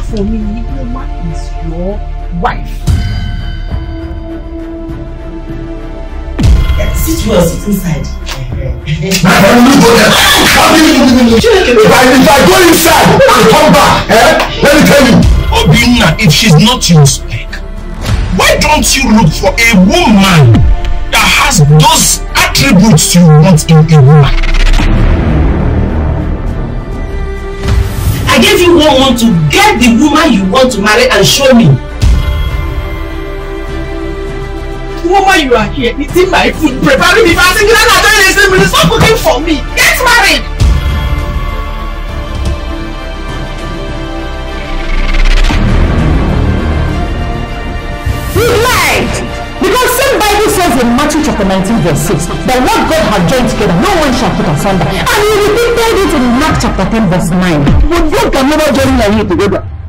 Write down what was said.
for me, Nigma is your wife. Sit well, sit inside. If I go inside and come back, let me tell you. Obinna, if she's not your spec, why don't you look for a woman that has those attributes you want in a woman? I gave you 1 month to get the woman you want to marry and show me. Woman, you are here eating my food, preparing me, fasting, stop cooking for me. Get married. He lied! Because same Bible says in Matthew chapter 19 verse 6 that what God has joined together, no one shall put asunder. And he repeated it in Mark chapter 10 verse 9. But God can never join you together.